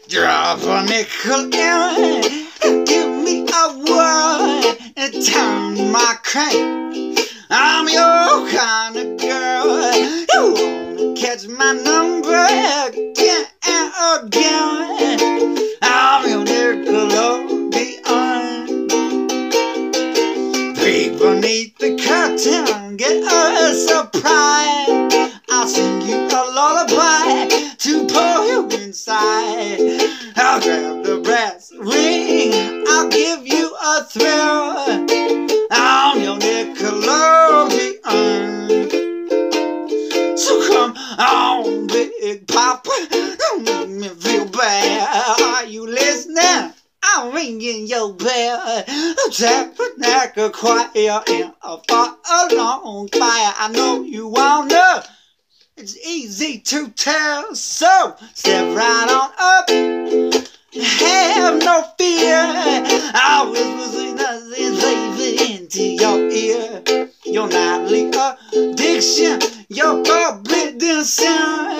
Drop a nickel in, give me a word, and turn my crank. I'm your kind of girl. You wanna catch my number again and again. I'm your Nickelodeon. Peek beneath the curtain, get a surprise. I'll sing you a lullaby to pull you inside. I'll grab the brass ring, I'll give you a thrill. I'm your Nickelodeon. So come on, Big Papa, don't make me feel bad. Are you listening? I'm ringing your bell. Tabernacle choir in a far along choir. I know you wanna. It's easy to tell, so step right on up. Have no fear. I whisper sweet nothing safe into your ear. Your nightly addiction, your forbidden sin.